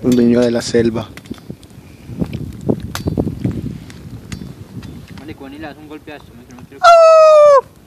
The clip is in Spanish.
Un niño de la selva. Vale, con él le das un golpe a esto, no quiero...